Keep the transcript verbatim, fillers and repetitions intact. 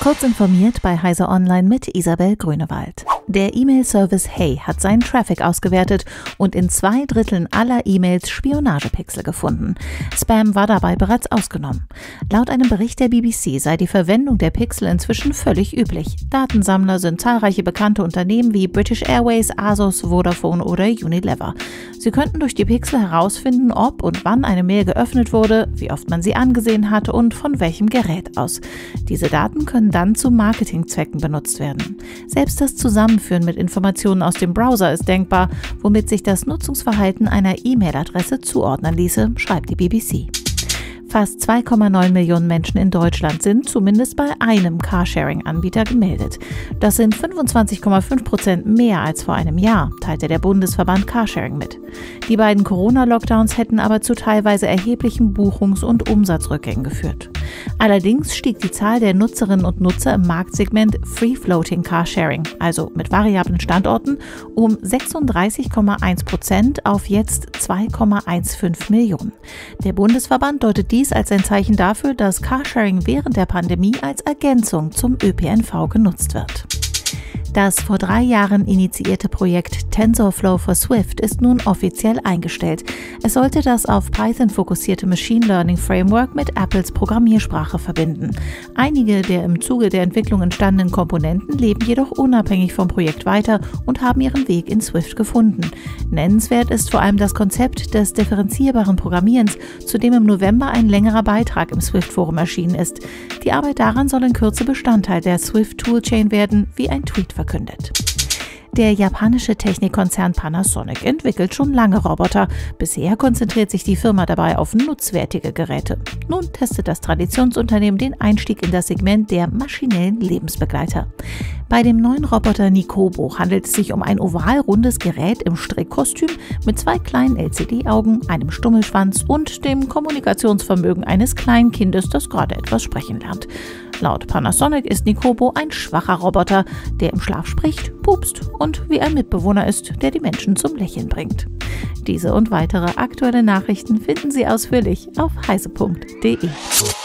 Kurz informiert bei Heise Online mit Isabel Grünewald. Der E-Mail-Service Hey hat seinen Traffic ausgewertet und in zwei Dritteln aller E-Mails Spionagepixel gefunden. Spam war dabei bereits ausgenommen. Laut einem Bericht der B B C sei die Verwendung der Pixel inzwischen völlig üblich. Datensammler sind zahlreiche bekannte Unternehmen wie British Airways, Asus, Vodafone oder Unilever. Sie könnten durch die Pixel herausfinden, ob und wann eine Mail geöffnet wurde, wie oft man sie angesehen hat und von welchem Gerät aus. Diese Daten können dann zu Marketingzwecken benutzt werden. Selbst das Zusammenführen mit Informationen aus dem Browser ist denkbar, womit sich das Nutzungsverhalten einer E-Mail-Adresse zuordnen ließe, schreibt die B B C. Fast zwei Komma neun Millionen Menschen in Deutschland sind zumindest bei einem Carsharing-Anbieter gemeldet. Das sind fünfundzwanzig Komma fünf Prozent mehr als vor einem Jahr, teilte der Bundesverband Carsharing mit. Die beiden Corona-Lockdowns hätten aber zu teilweise erheblichen Buchungs- und Umsatzrückgängen geführt. Allerdings stieg die Zahl der Nutzerinnen und Nutzer im Marktsegment Free-Floating Carsharing, also mit variablen Standorten, um sechsunddreißig Komma eins Prozent auf jetzt zwei Komma fünfzehn Millionen. Der Bundesverband deutet dies als ein Zeichen dafür, dass Carsharing während der Pandemie als Ergänzung zum Ö P N V genutzt wird. Das vor drei Jahren initiierte Projekt TensorFlow für Swift ist nun offiziell eingestellt. Es sollte das auf Python fokussierte Machine Learning Framework mit Apples Programmiersprache verbinden. Einige der im Zuge der Entwicklung entstandenen Komponenten leben jedoch unabhängig vom Projekt weiter und haben ihren Weg in Swift gefunden. Nennenswert ist vor allem das Konzept des differenzierbaren Programmierens, zu dem im November ein längerer Beitrag im Swift-Forum erschienen ist. Die Arbeit daran soll in Kürze Bestandteil der Swift-Toolchain werden, wie ein Tweet verkündet. Der japanische Technikkonzern Panasonic entwickelt schon lange Roboter. Bisher konzentriert sich die Firma dabei auf nutzwertige Geräte. Nun testet das Traditionsunternehmen den Einstieg in das Segment der maschinellen Lebensbegleiter. Bei dem neuen Roboter Nicobo handelt es sich um ein ovalrundes Gerät im Strickkostüm mit zwei kleinen L C D-Augen, einem Stummelschwanz und dem Kommunikationsvermögen eines kleinen Kindes, das gerade etwas sprechen lernt. Laut Panasonic ist Nicobo ein schwacher Roboter, der im Schlaf spricht, pupst und wie ein Mitbewohner ist, der die Menschen zum Lächeln bringt. Diese und weitere aktuelle Nachrichten finden Sie ausführlich auf heise punkt de.